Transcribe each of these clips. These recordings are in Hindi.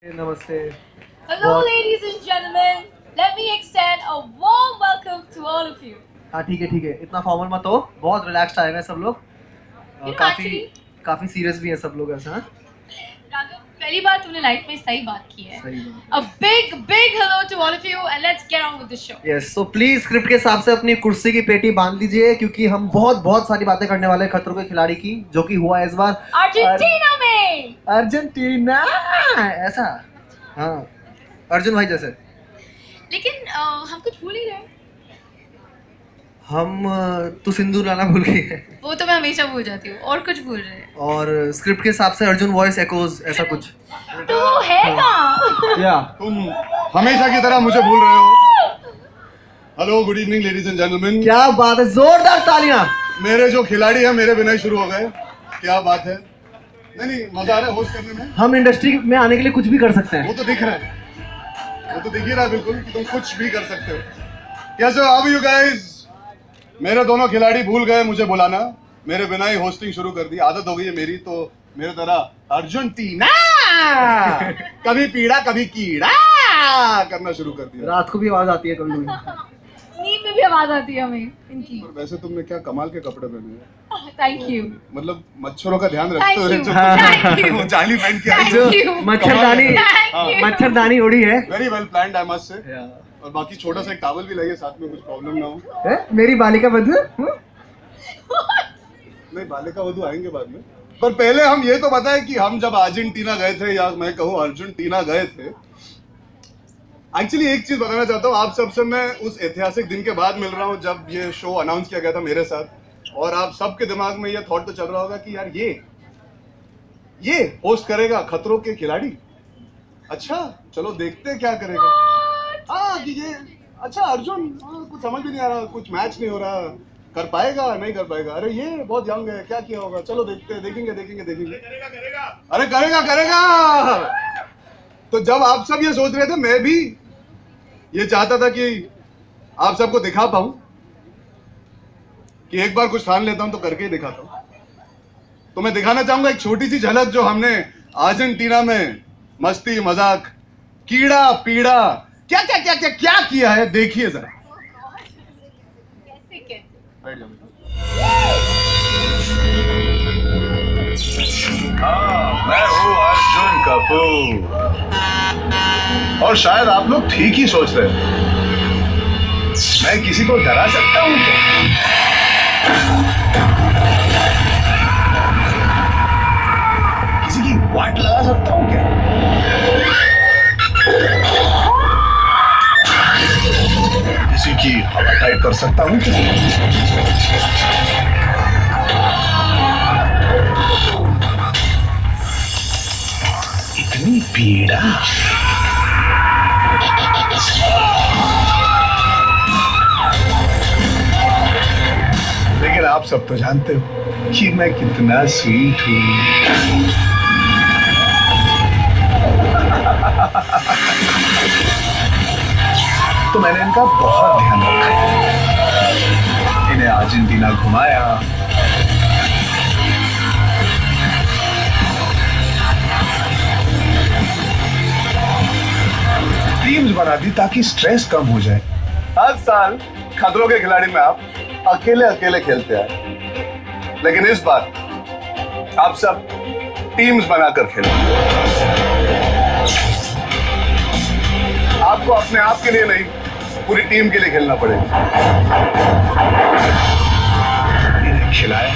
Namaste. Hello, ladies and gentlemen. Let me extend a warm welcome to all of you. हाँ ठीक है इतना फॉर्मल मत हो, बहुत रिलैक्स्ड आए हैं सब लोग। काफी सीरियस भी हैं सब लोग ऐसा। राघव, पहली बार तूने लाइफ में सही बात की है। A big hello to all of you and let's get on with the show. Yes, so please script के हिसाब से अपनी कुर्सी की पेटी बांध लीजिए क्योंकि हम बहुत सारी बातें करने वाले हैं खतरों के खिलाड़ी की, जो कि हुआ इस बार अर्जेंटीना में। अर्जेंटीना ऐसा, हाँ अर्जुन भाई जैसे। लेकिन हम कुछ भूल ही रहे। हम तू सिंदूर लाना भूल गई है। वो तो मैं हमेशा भूल जाती हूँ, और कुछ भूल रहे हैं। और स्क्रिप्ट के हिसाब से अर्जुन वॉइस एकोज ऐसा कुछ तो है ना। या तुम हमेशा की तरह मुझे भूल रहे हो। Hello, good evening ladies and gentleman. क्या बात है, जोरदार तालियां। मेरे जो खिलाड़ी है मेरे बिना ही शुरू हो गए। क्या बात है। नहीं मजा आ रहा है होस्ट करने में। हम इंडस्ट्री में आने के लिए कुछ भी कर सकते हैं। वो तो दिख रहा है, वो तो दिख ही रहा है बिल्कुल कि तुम कुछ भी कर सकते हो। कैसे हो, हाउ आर यू गाइस? मेरे दोनों खिलाड़ी भूल गए मुझे बुलाना, मेरे बिना ही होस्टिंग शुरू कर दी। आदत हो गई है मेरी, तो मेरे तरह अर्जेंटीना कभी पीड़ा कभी कीड़ा करना शुरू कर दिया। रात को भी आवाज आती है कभी नींद में भी आवाज आती है हमें इनकी। वैसे तुमने क्या कमाल के कपड़े पहने हैं। Thank you. मतलब मच्छरों का ध्यान रखते हो जो जाली पहन के आई जो मच्छरदानी उड़ी है। Very well planned I must say. और बाकी छोटा सा एक टॉवल भी लगे साथ में, कुछ प्रॉब्लम ना हो। मेरी बालिका वधू। नहीं, बालिका वधू आएंगे बाद में, पर पहले हम ये तो बताएं कि हम जब अर्जेंटीना गए थे, या मैं कहूँ अर्जेंटीना गए थे। एक्चुअली एक चीज बताना चाहता हूँ आप सबसे, मैं उस ऐतिहासिक दिन के बाद मिल रहा हूँ जब ये शो अनाउंस किया गया था मेरे साथ, और आप सबके दिमाग में ये थॉट तो चल रहा होगा कि यार ये होस्ट करेगा खतरों के खिलाड़ी। अच्छा चलो देखते हैं क्या करेगा। कि ये अच्छा अर्जुन, कुछ समझ भी नहीं आ रहा, कुछ मैच नहीं हो रहा, कर पाएगा नहीं कर पाएगा। अरे ये बहुत यंग है, क्या किया होगा, चलो देखते हैं, देखेंगे। अरे करेगा। तो जब आप सब ये सोच रहे थे, मैं भी ये चाहता था कि आप सबको दिखा पाऊं कि एक बार कुछ ठान लेता हूं तो करके ही दिखाता हूं। तो मैं दिखाना चाहूंगा एक छोटी सी झलक जो हमने अर्जेंटीना में मस्ती मजाक कीड़ा पीड़ा क्या किया है, देखिए जरा। मैं हूँ अर्जुन कपूर, और शायद आप लोग ठीक ही सोच रहे हैं। मैं किसी को डरा सकता हूँ क्या? किसी की वाट लगा सकता हूँ क्या? किसी की हवा टाइट कर सकता हूँ क्या? इतनी पीड़ा। लेकिन आप सब तो जानते हो कि मैं कितना स्वीट हूँ। तो मैंने इनका बहुत ध्यान रखा, इन्हें अर्जेंटीना घुमाया, टीम्स बना दी ताकि स्ट्रेस कम हो जाए। हर साल खतरों के खिलाड़ी में आप अकेले खेलते हैं, लेकिन इस बार आप सब टीम्स बनाकर खेलें। आपको अपने आप के लिए नहीं, पूरी टीम के लिए खेलना पड़ेगा। इन्हें खिलाया,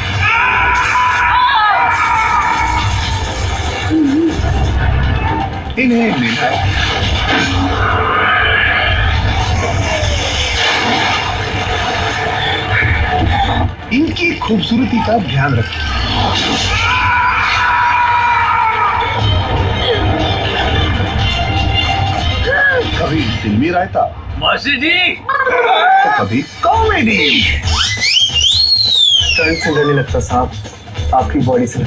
इन्हें मिलाया, इनकी खूबसूरती का ध्यान रखें। कभी फिल्मी रायता मौसी जी, तो कभी कॉमेडी। स्टंट से नहीं लगता साहब, आपकी बॉडी से।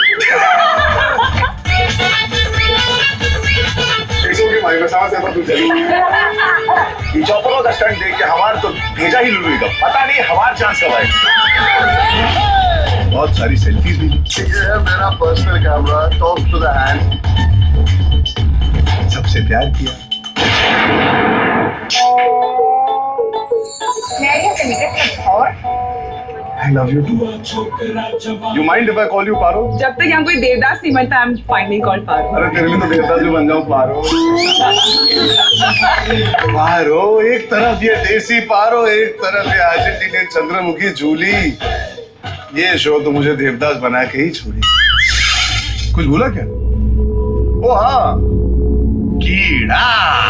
चौपड़ों का स्टंट देख के हमारे तो भेजा ही लुलुई का, पता नहीं हमारा चांस कब आएगा। बहुत सारी सेल्फीज भी। ये है मेरा personal camera, top to the hand. प्यार किया। I love you too. You mind if I call you पारो? जब तक यहाँ कोई देवदास नहीं बनता, I'm finally called पारो। अरे तेरे लिए तो देवदास भी बन जाऊँ पारो। पारो, एक तरफ ये देसी पारो, एक तरफ ये अर्जेंटीनियन चंद्रमुखी जूली। ये शो तो मुझे देवदास बना के ही छोड़ी। कुछ बोला क्या? ओ हाँ, कीड़ा।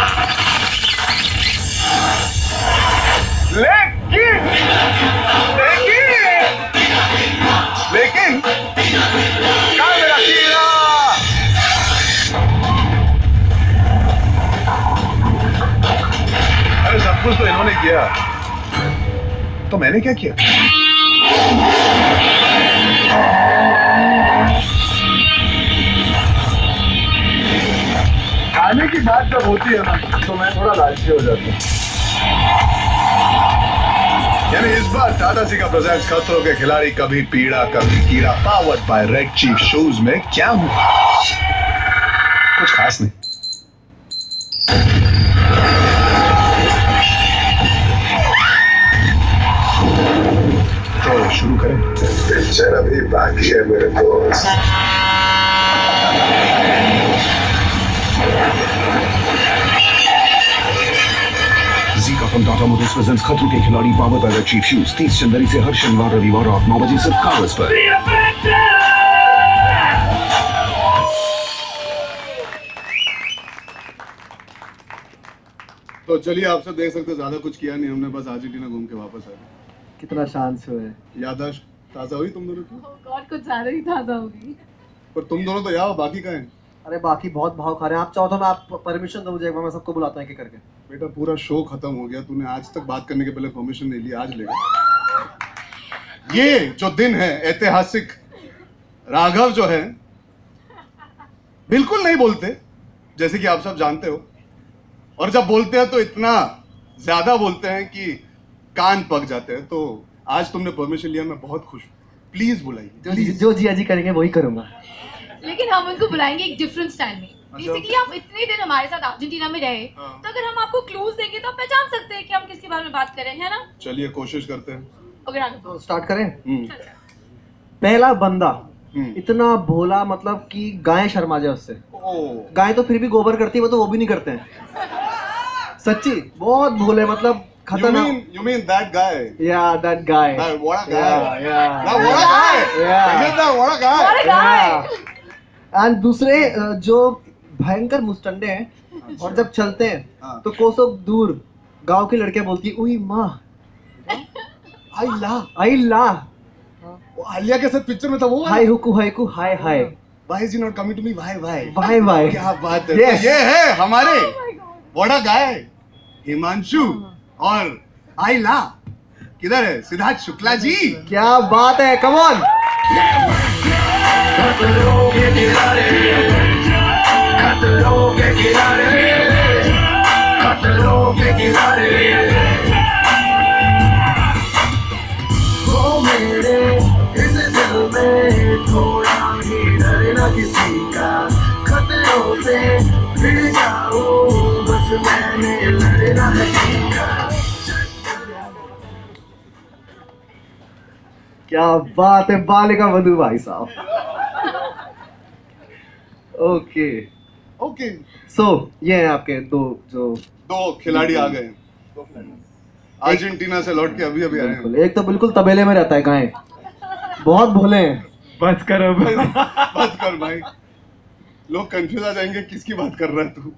लेकिन कहाँ मेरा कीड़ा? अरे सब कुछ तो इन्होंने किया, तो मैंने क्या किया? खाने की बात जब होती है ना, तो मैं थोड़ा लालची हो जाता हूँ। यानी इस बार टाटा सी का प्रेजेंट्स खतरों के खिलाड़ी कभी पीड़ा कभी कीड़ा powered by Red Chief shows में क्या हुआ? कुछ खास नहीं। तो शुरू करें। पिक्चर अभी बाकी है मेरे दोस्त। From Tata Motors presents Khatron Ke Khiladi powered by Chief shoes 30 जनवरी से हर शनिवार रविवार रात 9 बजे सिर्फ कागज पर। तो चलिए, आप सब देख सकते, ज्यादा कुछ किया नहीं हमने, बस अर्जेंटीना घूम के वापस आ गए। कितना शांत शो है। याददाश्त ताजा हुई तुम दोनों की? गॉड, कुछ ज्यादा ही ताजा होगी। पर तुम दोनों तो यहाँ, बाकी कहाँ हैं? अरे बाकी बहुत भाव खा रहे हैं। आप चाहो तो मैं आप परमिशन दो मुझे, एक बार मैं सबको बुलाता हूँ एक एक करके। बेटा पूरा शो खत्म हो गया, तूने आज तक बात करने के पहले परमिशन नहीं ली, आज लेगा। ये जो दिन है ऐतिहासिक, राघव जो है बिल्कुल नहीं बोलते, जैसे कि आप सब जानते हो, और जब बोलते हैं तो इतना ज्यादा बोलते हैं कि कान पक जाते हैं। तो आज तुमने परमिशन लिया, मैं बहुत खुश हूँ। प्लीज बुलाइए। जो जिया जी करेंगे वही करूंगा। लेकिन हम उनको बुलाएंगे एक डिफरेंट स्टाइल में। बेसिकली आप इतने दिन हमारे साथ अर्जेंटीना में रहे, तो अगर हम आपको क्लूज देंगे तो आप पहचान सकते हैं कि हम किसके बारे में बात कर रहे हैं, है ना? चलिए कोशिश करते हैं। ओके, तो स्टार्ट करें। पहला बंदा इतना भोला, मतलब कि गाय शर्मा जाए उससे। गाय तो फिर भी गोबर करती है, वो तो वो भी नहीं करते हैं। सच्ची बहुत भोले, मतलब खतरनाक। You mean that guy? Yeah, that guy. What a guy. Yeah. What a guy. Yeah. What a guy. What a guy. And दूसरे जो भयंकर मुस्टंडे हैं, और जब चलते हैं तो कोसों दूर गांव की लड़कियां बोलती उई माँ, आई ला। वो आलिया के साथ पिक्चर में था वो। हाय हुकू हाय हाय। Why is he not coming to me? Why? Why? क्या बात है। Yes. तो ये है हमारे What a guy, हिमांशु और आइला। किधर है सिद्धार्थ शुक्ला जी? क्या बात है, कम ऑन। थोड़ा भी डर न किसी का, खतरों से भिड़ जाऊं, बस मैंने लड़ना है सीखा। क्या बात है, बालिका वधू भाई साहब। ओके सो ये है आपके दो खिलाड़ी आ गए। अर्जेंटीना से लौट के अभी आए हैं। एक तो बिल्कुल तबेले में रहता है, गाय बहुत भोले हैं। बस कर अब। बस कर भाई, लोग कंफ्यूज आ जाएंगे किसकी बात कर रहा है तू।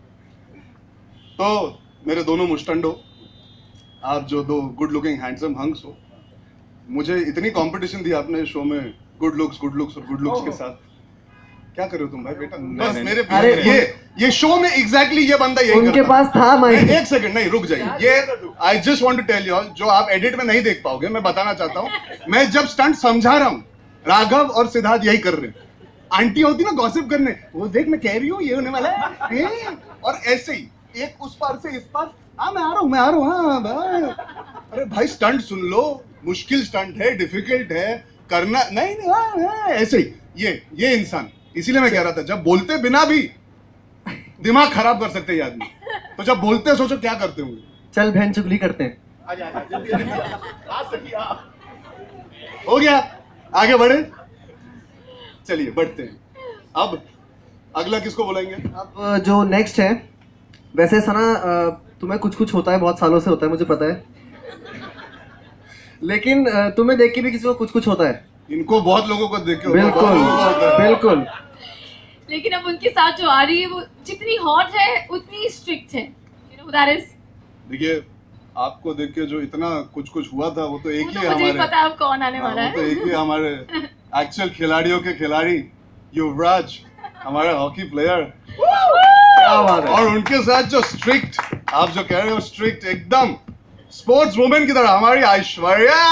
तो मेरे दोनों मुस्टंडो, आप जो दो गुड लुकिंग हैंडसम हंग्स हो, मुझे इतनी कंपटीशन दी आपने शो में, गुड लुक्स और गुड लुक्स के साथ। क्या कर रहे हो तुम भाई बेटा? बस मेरे अरे ये शो में एग्जैक्टली ये बंदा यही उनके पास था माइक। एक सेकंड, नहीं रुक जाइए। ये I just want to tell you all, जो आप एडिट में नहीं देख पाओगे, मैं बताना चाहता हूँ। मैं जब स्टंट समझा रहा हूँ, राघव और सिद्धार्थ यही कर रहे हैं। आंटी होती ना गॉसिप करने, वो देख मैं कह रही हूँ ये होने वाला है, और ऐसे ही एक उस पार से इस पार, हाँ मैं आ रहा हूँ हाँ भाई। अरे भाई स्टंट सुन लो, मुश्किल स्टंट है, डिफिकल्ट है करना। नहीं हाँ, ऐसे ही ये इंसान, इसीलिए मैं कह रहा था जब बोलते बिना भी दिमाग खराब कर सकते हैं ये आदमी। तो जब बोलते हैं सोचो क्या करते होंगे। चल बहन चुगली करते हैं। हो गया, आगे बढ़े, चलिए बढ़ते हैं। अब अगला किसको बुलाएंगे? अब जो नेक्स्ट है, वैसे सना तुम्हें कुछ कुछ होता है, बहुत सालों से होता है मुझे पता है, लेकिन तुम्हें देख के भी किसी को कुछ कुछ होता है। इनको बहुत लोगों को देख के बिल्कुल बिल्कुल। लेकिन अब उनके साथ जो आ रही है वो जितनी हॉट है उतनी स्ट्रिक्ट है। देखिए आपको देख के जो इतना कुछ कुछ हुआ था वो तो एक ही मुझे हमारे पता है अब कौन आने वाला है। तो एक ही हमारे एक्चुअल खिलाड़ियों के खिलाड़ी युवराज, हमारा हॉकी प्लेयर। क्या बात है। और उनके साथ जो स्ट्रिक्ट, आप जो कह रहे हो स्ट्रिक्ट, एकदम स्पोर्ट्स वुमेन की तरह हमारी ऐश्वर्या।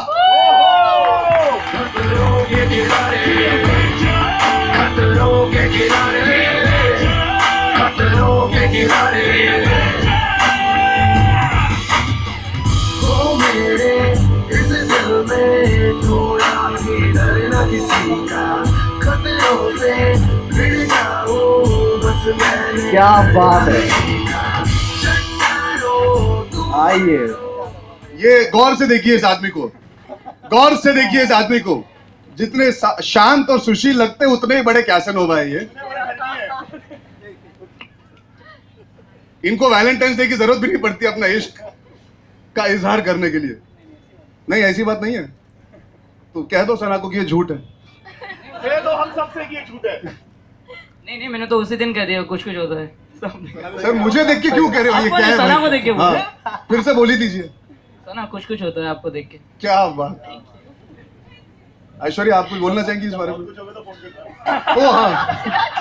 क्या बात है। आइए, ये गौर से देखिए इस आदमी को, गौर से देखिए इस आदमी को। जितने शांत और सुशील लगते उतने ही बड़े कैसनोवा है ये। इनको वैलेंटाइंस डे की जरूरत भी नहीं पड़ती अपना इश्क का इजहार करने के लिए। नहीं ऐसी बात नहीं है, तो कह दो सना को कि ये झूठ है। कह दो हम सबसे कि ये झूठ है। नहीं मैंने तो उसी दिन कह दिया कुछ कुछ होता है। सर मुझे देख के क्यों कह रहे हो? ये क्या है? सना को देख के बोले। हाँ, फिर से बोली दीजिए। सना कुछ कुछ होता है आपको देख के। क्या बात। ऐश्वर्या आप कुछ बोलना चाहेंगी इस बारे में? ओ हाँ,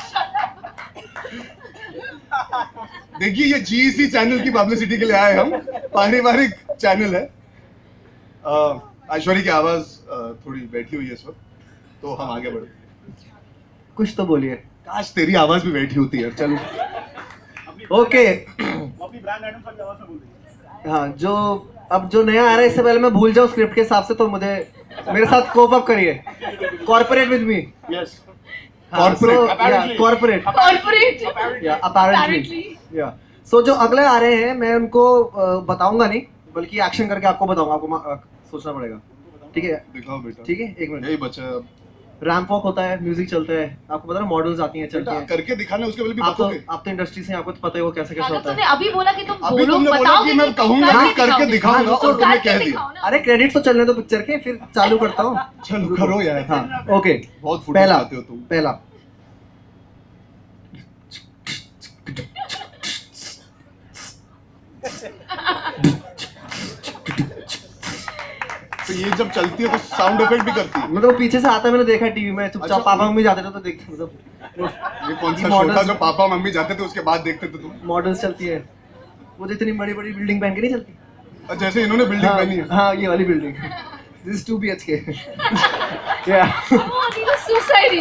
देखिए ये जीईसी चैनल की पब्लिसिटी के लिए आए हम, पारिवारिक चैनल है। ऐश्वर्या की आवाज थोड़ी बैठी हुई है इस वक्त, तो हम आगे बढ़ते। कुछ तो बोलिए। काश तेरी आवाज भी बैठी होती है। चलो ओके। अपनी ब्रांड आइटम की आवाज में बोल दीजिए। हाँ, जो अब जो नया आ रहा है इससे पहले मैं भूल जाऊँ स्क्रिप्ट के हिसाब से, तो मुझे मेरे साथ कोप अप करिए। Corporate with me. Yes. Corporate या अपेरेंटली या। सो जो अगले आ रहे हैं मैं उनको बताऊंगा नहीं, बल्कि एक्शन करके आपको बताऊंगा। आपको सोचना पड़ेगा, ठीक है? दिखाओ बेटा। ठीक है, एक मिनट। यही बच्चा है अब। रैंप वॉक होता है, म्यूजिक चलता है, आपको पता है, मॉडल्स आती हैं, चलती हैं। करके दिखाना, उसके पहले भी आप तो बताओगे। इंडस्ट्री से, आपको तो पता है वो कैसे कैसे होता तुमने है। अभी बोला कि तुम अभी बोलो, तुमने बोला बताओगे कि मैं कहूंगा करके नहीं, करके दिखाओगे। दिखाऊंगा, और तुमने कह दिया। अरे क्रेडिट तो चलने दो पिक्चर के, फिर चालू करता हूँ। चलो करो यार। हाँ ओके। बहुत फुटेज पहला आते हो तुम। पहला तो ये जब चलती है तो साउंड इफेक्ट भी करती है। मतलब पीछे से आता है, मैंने देखा टीवी में, चुपचाप अच्छा। पापा मम्मी जाते थे तो देखते, मतलब ये कौन सा मॉडल्स- शो था जो पापा मम्मी जाते थे उसके बाद देखते थे तुम? मॉडल्स चलती है, वो जो इतनी बड़ी बड़ी बिल्डिंग पहन के नहीं चलती। और जैसे इन्होंने बिल्डिंग हाँ, पहनी है। हाँ ये वाली बिल्डिंग। This is 2 BHK। या suicide.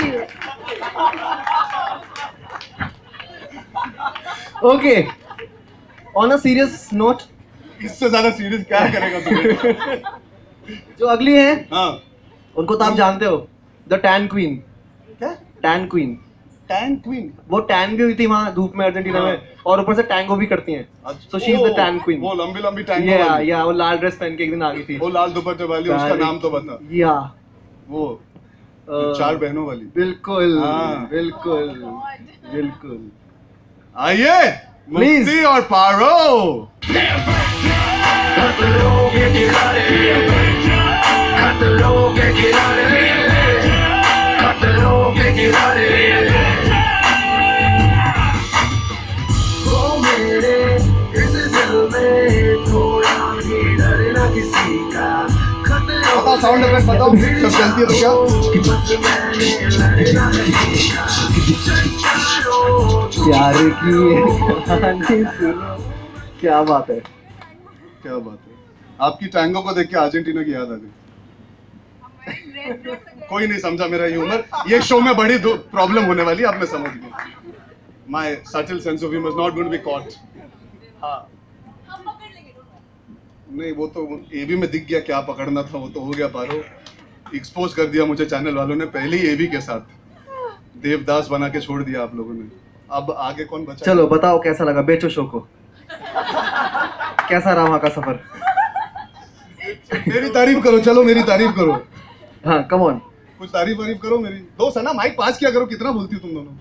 Okay, on a serious note, इससे ज्यादा सीरियस क्या करेगा तुम्हें? जो अगली है हाँ, उनको तो आप जानते हो, द टैन क्वीन। क्या? Tan queen. Tan queen. वो टैन भी हुई थी वहाँ धूप में अर्जेंटीना हाँ। में, और ऊपर से टैंगो भी करती हैं। So she is the tan queen. वो लंबी लंबी टैंगो या वाली। या वो लाल ड्रेस पहन के एक दिन आ गई थी। वो लाल दुपट्टे वाली, उसका नाम तो बता। या वो चार बहनों वाली। बिल्कुल हाँ। बिल्कुल बिल्कुल। आइए Please. मुफ्ती और पारो। बताओ साउंड इफेक्ट बताओ, जब चलती है तो क्या? प्यार की कहानी सुनो। क्या बात है, क्या बात है। आपकी टैंगो को देख के अर्जेंटीना की याद आ गई। कोई नहीं समझा मेरा ह्यूमर। ये शो में बड़ी प्रॉब्लम होने वाली है, अब मैं समझ गया। My subtle sense of humour is not going to be caught. हाँ नहीं, वो तो एवी में दिख गया क्या पकड़ना था, वो तो हो गया पारो। एक्सपोज कर दिया मुझे चैनल वालों ने पहले ही एवी के साथ। देवदास बना के छोड़ दिया आप लोगों ने। अब आगे कौन बचा? चलो बताओ कैसा लगा, बेचो शो को। कैसा रहा वहाँ का सफर? मेरी तारीफ करो, चलो मेरी तारीफ करो। हाँ कम ऑन, कुछ तारीफ वारीफ करो मेरी। दोस्त है ना, माइक पास किया करो, कितना बोलती हो तुम दोनों।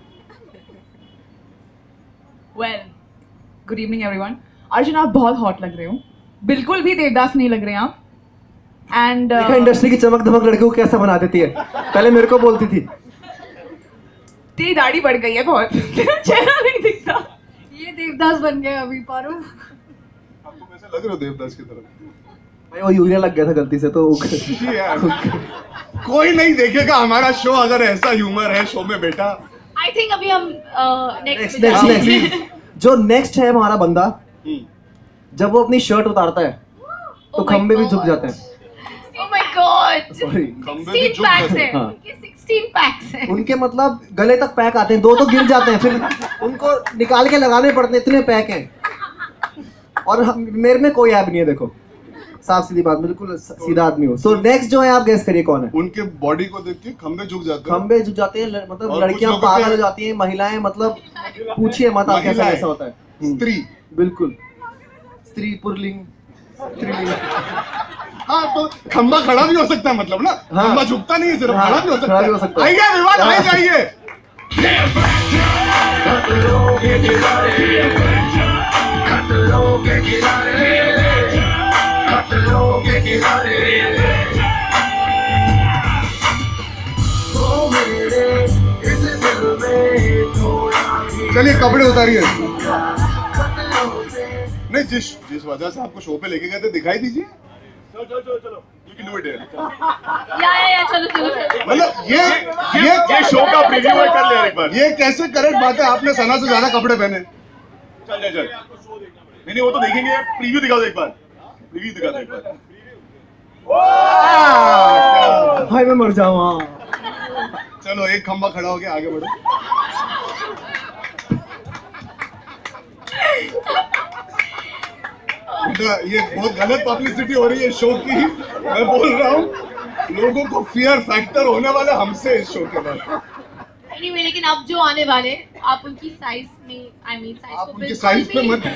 Well, good evening everyone. Arjun आप बहुत हॉट लग रहे हो, बिल्कुल भी देवदास नहीं लग रहे हैं आप। एंड इंडस्ट्री की चमक धमक लड़कियों को कैसा बना देती है, पहले मेरे को बोलती थी। तेरी दाढ़ी बढ़ गई है बहुत, चेहरा नहीं दिखता। ये देवदास बन गए अभी पारो। आपको वैसे लग रहे हो देवदास की तरफ। भाई वो यूरिया लग गया था गलती से तो। कोई नहीं देखेगा हमारा शो अगर ऐसा ह्यूमर है शो में बेटा। आई थिंक अभी हम नेक्स्ट जो नेक्स्ट है हमारा बंदा, जब वो अपनी शर्ट उतारता है तो खंबे भी झुक जाते हैं। Oh my God! Sorry, 16 packs है। हाँ। 16 पैक्स है। उनके मतलब गले तक पैक आते हैं, दो तो गिर जाते हैं, फिर उनको निकाल के लगाने पड़ते हैं, इतने पैक हैं। और मेरे में कोई ऐब नहीं है, देखो साफ सीधी बात, बिल्कुल सीधा आदमी हो। सो नेक्स्ट जो है आप गेस करिए कौन है। उनके बॉडी को देख के खंबे झुक जाते हैं। खंबे झुक जाते हैं, मतलब और लड़कियां कुछ लोगों पागल के- हो जाती हैं, महिलाएं मतलब पूछिए मत आप कैसा ऐसा होता है। स्त्री, बिल्कुल स्त्री पुरलिंग स्त्रीलिंग। हाँ तो खंबा खड़ा भी हो सकता है, मतलब ना हाँ। खंबा झुकता नहीं है, सिर्फ हाँ, खड़ा भी हो सकता खड़ा है। भी हो सकता है। आइए विवाद, आइए जाइए। खतरों के खिलाड़ी, खतरों के खिलाड़ी, खतरों के खिलाड़ी। ओ मेरे इस दिल में थोड़ा भी चलिए कपड़े उतारिए। खतरों से नहीं, जिस वजह से आपको शो पे लेके गए थे दिखाई दीजिए। चलो चलो चलो चलो, you can do it here. या चलो चलो चलो। मतलब ये शो का प्रीव्यू है, कर ले एक बार। ये कैसे करेक्ट बात है, आपने सना से ज्यादा कपड़े पहने। चल चल चल, नहीं वो तो देखेंगे, प्रीव्यू दिखा दो एक बार, प्रीव्यू दिखा दो एक बार। भाई मैं मर जाऊँ। चलो एक खंबा खड़ा हो गया, आगे बढ़ो। ये बहुत गलत पब्लिसिटी हो रही है शो की। मैं बोल रहा हूँ लोगों को फियर फैक्टर होने वाला हमसे इस शो के बाद। Anyway, लेकिन अब जो आने वाले आप उनकी साइज में, I mean साइज आप को उनकी बिल्कुल साइज पे भी- मत।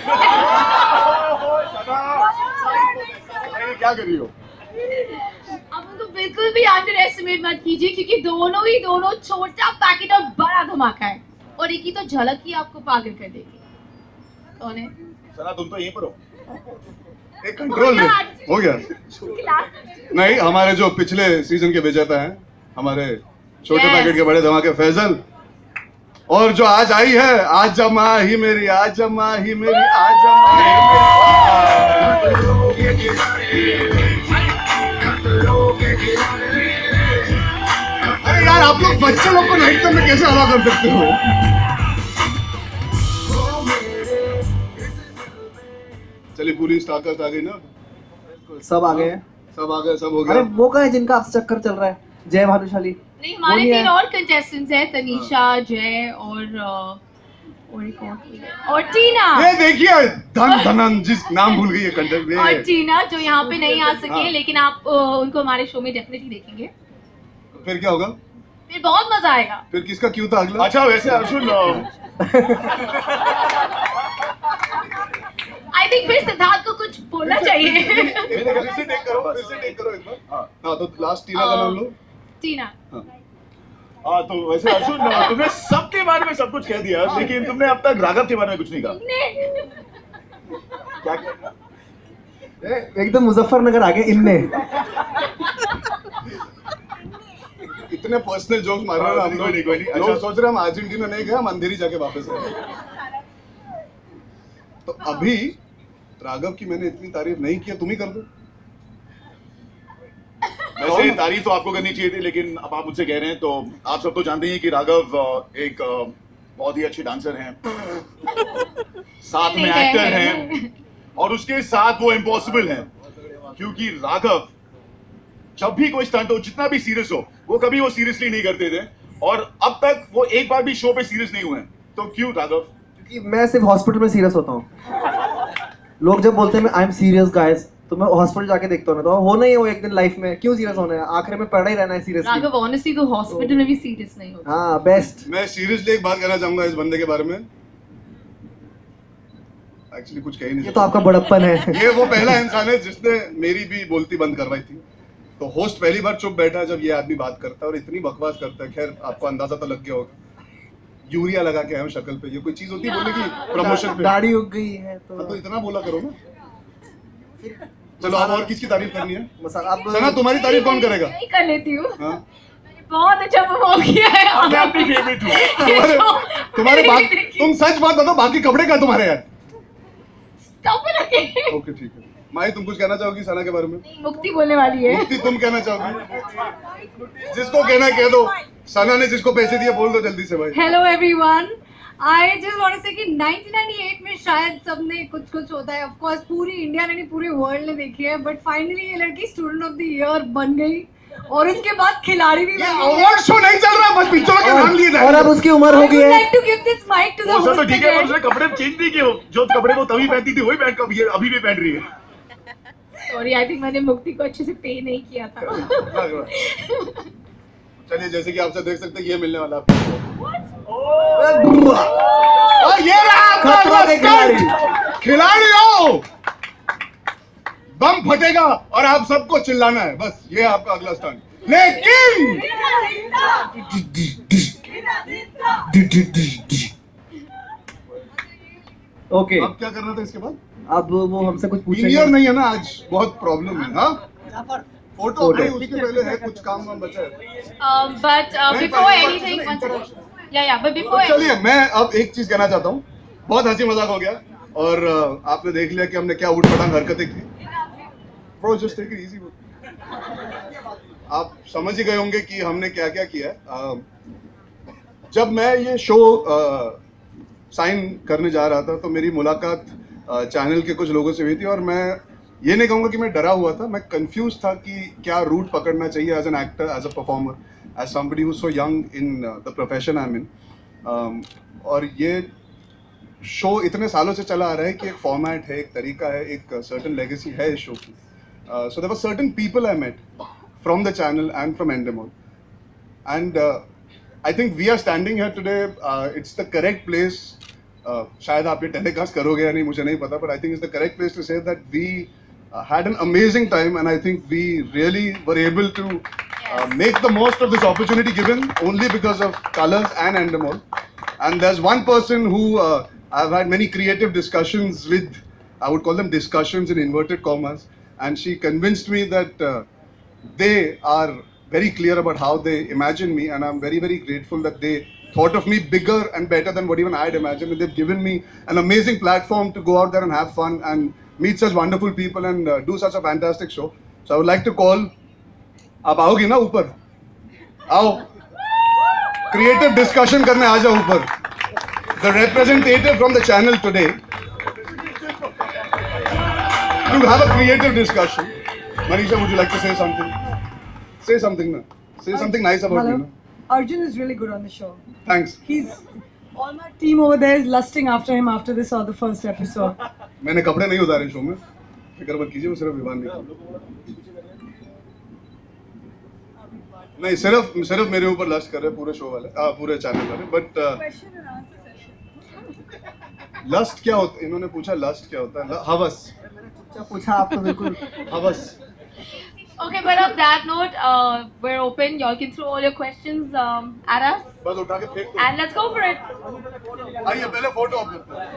क्या कर रही हो? आप उनको बिल्कुल भी अंडर एस्टिमेट मत कीजिए, क्योंकि दोनों छोटा पैकेट और बड़ा धमाका है, और एक ही तो झलक ही आपको पागल कर देगी। कौन है? सना तुम तो यहीं पर हो। एक कंट्रोल में हो गया। नहीं, हमारे जो पिछले सीजन के विजेता हैं, हमारे छोटे Yes. पैकेट के बड़े धमाके फैजल, और जो आज आई है, आज जमा ही मेरी, आज जमा ही मेरी, आज जमा ही खतरों के खिलाड़ी, खतरों के खिलाड़ी। अरे यार आप लोग बच्चे लोग को नाइट क्लब में कैसे अला कर सकते हो? चलिए पूरी स्टारकास्ट आ गई ना, सब आ गए हैं। सब आ गए, सब हो अरे गया। वो कहाँ है जिनका आपसे चक्कर चल रहा है? जय भानुशाली। नहीं, हमारे वो नहीं 3 है। और कंटेस्टेंट्स हैं, तनीषा, जय और एक और टीना। ये देखिए धनन जिस नाम भूल गई है कंटेंट और में। टीना जो यहाँ पे नहीं आ सके, हाँ। लेकिन आप उनको हमारे शो में डेफिनेटली देखेंगे, फिर क्या होगा? फिर बहुत मजा आएगा। फिर किसका क्यों था अगला? अच्छा वैसे अर्जुन, आई थिंक फिर सिद्धार्थ को कुछ बोलना चाहिए। फिर से टेक करो एक बार। हाँ तो लास्ट टीना का नाम लो। टीना। हाँ तो वैसे अर्जुन, तुमने सबके बारे में सब कुछ कह दिया, लेकिन तुमने अब तक राघव के बारे में कुछ नहीं कहा। क्या एकदम मुजफ्फरनगर आ गए इनने। इतने पर्सनल जोक्स मार रहे हैं हम लोग। कोई नहीं। लोग सोच रहे हैं हम अर्जेंटीना नहीं गए, हम अंधेरी जाके वापस आए। तो अभी राघव की मैंने इतनी तारीफ नहीं की, तुम ही कर दो। वैसे तारीफ तो आपको करनी चाहिए थी, लेकिन अब आप मुझसे कह रहे हैं तो आप सब तो जानते ही हैं कि राघव एक बहुत ही अच्छे डांसर हैं, साथ में एक्टर हैं, और उसके साथ वो इम्पॉसिबल हैं, क्योंकि राघव जब भी कोई स्टंट हो, जितना भी सीरियस हो, वो कभी वो सीरियसली नहीं करते थे, और अब तक वो एक बार भी शो पे सीरियस नहीं हुए हैं। तो क्यों राघव? क्योंकि मैं सिर्फ हॉस्पिटल में सीरियस होता हूँ। लोग जब बोलते हैं मैं आई एम सीरियस गाइस, तो मैं हॉस्पिटल जाके देखता हूँ ना, तो होना ही है वो एक दिन लाइफ में, क्यों सीरियस होना है, आखिर में पड़ा ही रहना है सीरियसली। राघव ऑनेस्टली तो हॉस्पिटल में भी सीरियस नहीं होता। हाँ बेस्ट। मैं सीरियसली एक बात कहना चाहूंगा इस बंदे के बारे में, एक्चुअली कुछ कह ही नहीं ये तो आपका बड़प्पन है। ये वो पहला इंसान है जिसने मेरी भी बोलती बंद करवाई थी। तो होस्ट पहली बार चुप बैठा जब ये आदमी बात करता है और इतनी बकवास करता है। खैर आपको अंदाजा तो लग गया होगा, यूरिया लगा के आया हूं शक्ल पे, ये कोई चीज होती है बोलने की प्रमोशन पे? दाढ़ी उग गई है तो इतना बोला करो ना। चलो अब और किसकी तारीफ करनी है? अब सना तुम्हारी तारीफ कौन करेगा? मैं ही कर लेती हूँ। हाँ? बहुत अच्छा परफॉर्म किया है। मैं अपनी फेवरेट हूँ। तुम्हारे तुम सच बात बताओ, बाकी कपड़े का तुम्हारे यार। Stop it again। ओके ठीक है। माही तुम कुछ कहना चाहोगी सना के बारे में? मुक्ति बोलने वाली है। मुक्ति तुम कहना चाहोगी? जिसको कहना कह दो। सना ने जिसको पैसे दिए बोल दो जल्दी से भाई। Hello everyone, I just want to say कि 1998 में शायद सबने कुछ कुछ होता है, ऑफ कोर्स पूरी इंडिया ने नहीं पूरे वर्ल्ड ने देखी है, बट फाइनली ये लड़की स्टूडेंट ऑफ द ईयर बन गई और उसके बाद खिलाड़ी भी बन गई। अवार्ड शो नहीं चल रहा, बस पिक्चरों के नाम लिए जा रहे हैं। और अब उसकी उम्र हो गई है। Like to give this mic to the वो सब तो होस्ट ठीक है, पर उसने कपड़े चेंज नहीं किए। जो कपड़े वो तभी पहनती थी वही पहन कर ये अभी भी पहन रही है। सॉरी, आई थिंक मैंने मुक्ति को अच्छे से पे नहीं किया था। चलिए जैसे कि आप सब देख सकते हैं ये मिलने वाला आपको। ये रहा खतरों के खिलाड़ी। खिलाड़ियों, बम फटेगा और आप सबको चिल्लाना है, बस ये आपका अगला स्टंट। लेकिन ओके, अब क्या करना था इसके बाद? अब वो हमसे कुछ सीनियर पूछेंगे। नहीं है ना आज, बहुत प्रॉब्लम है। हाँ फोटो नहीं, उसके पहले है कुछ काम वाम बचा है। But before anything, one second. But before चलिए मैं अब एक चीज कहना चाहता हूँ। बहुत हंसी मजाक हो गया और आपने देख लिया कि हमने क्या उठपटांग हरकतें की। Bro, just take it easy. आप समझ ही गए होंगे कि हमने क्या क्या किया। जब मैं ये शो साइन करने जा रहा था तो मेरी मुलाकात चैनल के कुछ लोगों से हुई थी और मैं ये नहीं कहूँगा कि मैं डरा हुआ था, मैं कंफ्यूज था कि क्या रूट पकड़ना चाहिए as an actor, as a performer, as somebody who so young in the profession I am in. और ये शो इतने सालों से चला आ रहा है कि एक फॉर्मेट है, एक तरीका है, एक सर्टन लेगेसी है इस शो की। So there were certain people I met from the channel and from Endemol, and I think we are standing here today. It's the correct place. शायद आप ये टेलीकास्ट करोगे या नहीं मुझे नहीं पता, but I think it's the correct place to say that we had an amazing time, and I think we really were able to make the most of this opportunity given only because of Colors and Endemol. And there's one person who I've had many creative discussions with. I would call them discussions in inverted commas. And she convinced me that they are very clear about how they imagine me, and I'm very, very grateful that they thought of me bigger and better than what even I had imagined. And they've given me an amazing platform to go out there and have fun and meet such wonderful people and do such a fantastic show. So I would like to call. आप आओगी ना ऊपर? आओ. Creative discussion करने आ जाओ ऊपर. The representative from the channel today. To have a creative discussion. Manisha, would you like to say something? Say something, na. Say something nice about me. Na. Arjun is really good on the show. Thanks. He's all my team over there is lusting after him after they saw the first episode. मैंने कपड़े नहीं उतारे शो में, फिक्र मत कीजिए, वो सिर्फ विवान नहीं। नहीं सिर्फ मेरे ऊपर लस्ट कर रहे पूरे शो वाले, पूरे चैनल वाले, बट लस्ट क्या होता है? इन्होंने पूछा लस्ट क्या होता है? हवस पूछा आप तो बिल्कुल हवस। Okay, but on that note, we're open. Y'all can throw all your questions at us. बस उठा के फेंक दो। And let's go for it. आइए पहले फोटो अपलोड